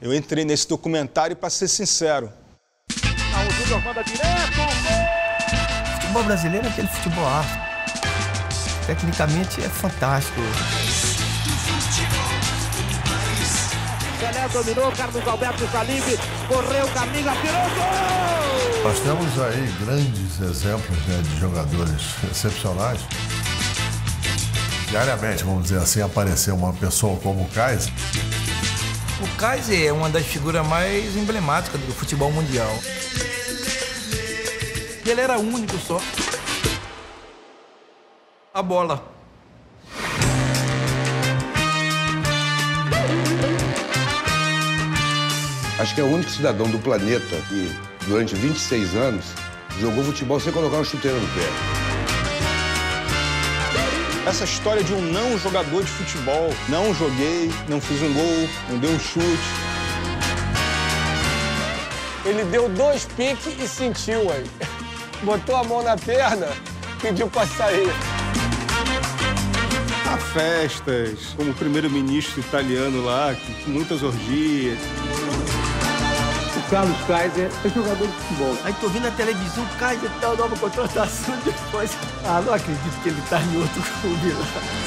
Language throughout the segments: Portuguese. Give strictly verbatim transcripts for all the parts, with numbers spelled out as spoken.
Eu entrei nesse documentário para ser sincero. Ah, o Júnior manda direto. O futebol brasileiro é aquele futebol arte. Tecnicamente é fantástico. Pelé dominou, Carlos Alberto Salive, correu, Camila, tirou, gol! Nós temos aí grandes exemplos, né, de jogadores excepcionais. Diariamente, vamos dizer assim, apareceu uma pessoa como o Kaiser. O Kaiser é uma das figuras mais emblemáticas do futebol mundial. Ele era único só. A bola. Acho que é o único cidadão do planeta que, durante vinte e seis anos, jogou futebol sem colocar uma chuteira no pé. Essa história de um não jogador de futebol, não joguei, não fiz um gol, não dei um chute. Ele deu dois piques e sentiu aí. Botou a mão na perna, pediu pra sair. Há festas, como o primeiro-ministro italiano lá, com muitas orgias. O Carlos Kaiser é jogador de futebol. Aí tô vendo na televisão, Kaiser tal, nova contratação depois. Ah, não acredito que ele tá em outro clube lá.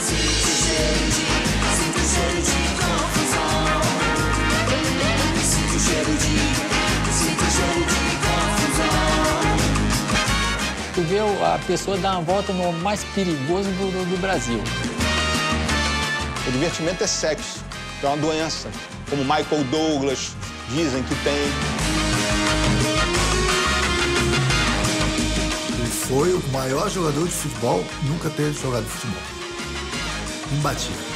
Tu vê a pessoa dar uma volta no mais perigoso do, do, do Brasil. O divertimento é sexo, é uma doença, como Michael Douglas dizem que tem. Ele foi o maior jogador de futebol, nunca teve jogado futebol. Imbatível.